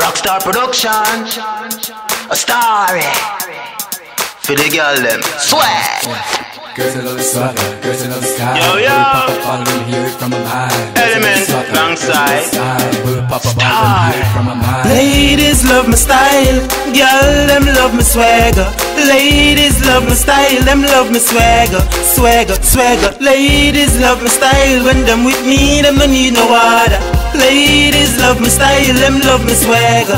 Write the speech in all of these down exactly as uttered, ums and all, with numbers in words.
Rockstar Production, a story for the girl them. Swag. Girls that love the swagger, girls that love the style. Yo, yo. Will pop up all of them, hear it from my mind. Element, wrong side. Will pop up all of them, hear it from my mind. Ladies love my style, girl them love my swagger. Ladies love my style, them love my swagger. Swagger, swagger. Ladies love my style, when them with me, them don't need no water. Ladies love my style, them love my swagger.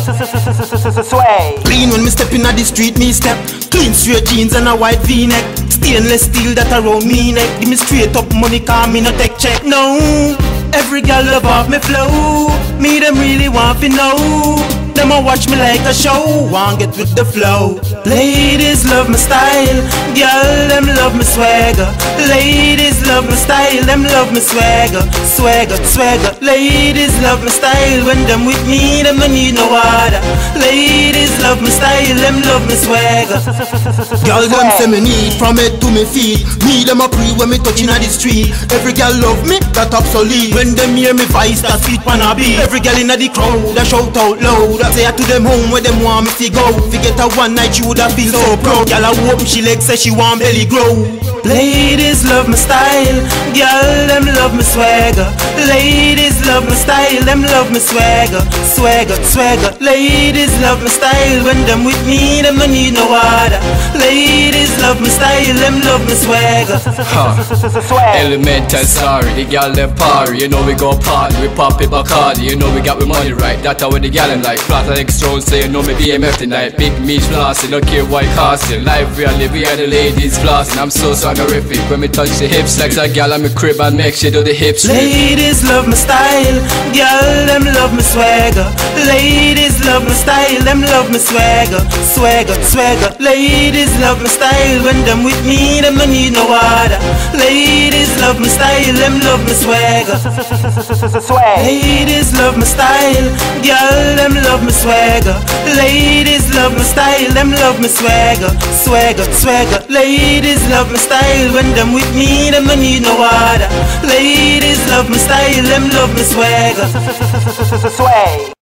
Swag. Clean when me step in the street, me step. Clean straight jeans and a white V-neck. Stainless steel that around me neck. Give me straight up money, call me no take check. No, every girl love off me flow. Me them really want to know. Them a watch me like a show, want get with the flow. Ladies love my style, girl them love my swagger. Ladies love my style, them love my swagger. Swagger, swagger. Ladies love my style, when them with me, them don't need no water. Ladies love my style, them love my swagger. Girl them say me need from head to me feet. Me them a pre when me touching on the street. Every girl love me, that obsolete. When them hear me voice, that sweet wanna be. Every girl inna the crowd, that shout out loud. Say to them home where them want me to go. If you get her one night, she woulda feel so proud. Girl I open she legs, say she want belly grow. Ladies love my style, girl them love my swagger. Ladies love my style, them love my swagger. Swagger, swagger. Ladies love my style, when them with me, them don't need no water. Ladies love my style, them love my swagger. Huh. Elemental, sorry, the gal them party. You know we go party, we pop it Bacardi. You know we got the money right, that's how the gal them like. Flat like Strong say you know me B M F tonight. Big meat flossing, don't care why casting. Life really, we are the ladies flossing. I'm so sonorific when me touch the hips. Like a gal on me crib and make she do the hips. Ladies love my style, girl them love my swagger. Ladies love my style, them love my swagger. Swagger, swagger. Ladies love my style, when them with me, them don't need no water. Ladies love my style, them love my swagger. Ladies love my style, girl them love my swagger. Ladies love my style, them love my swagger. Swagger, swagger. Ladies love my style, when them with me, them don't need no water. Ladies love my style, them love my swagger. Swag.